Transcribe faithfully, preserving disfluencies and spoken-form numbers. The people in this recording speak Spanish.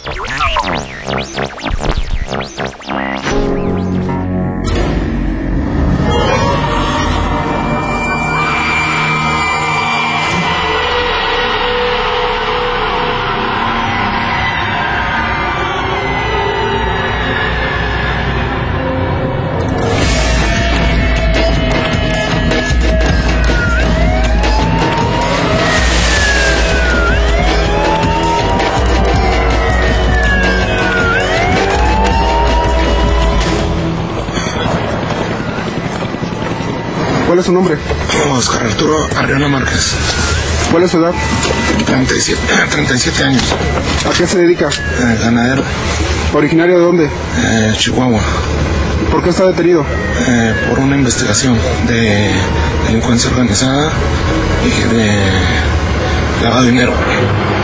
¿Cuál es su nombre? Oscar Arturo Arriola Márquez. ¿Cuál es su edad? treinta y siete, treinta y siete años. ¿A qué se dedica? Eh, ganadero. ¿Originario de dónde? Eh, Chihuahua. ¿Por qué está detenido? Eh, por una investigación de delincuencia organizada y de lavado de dinero.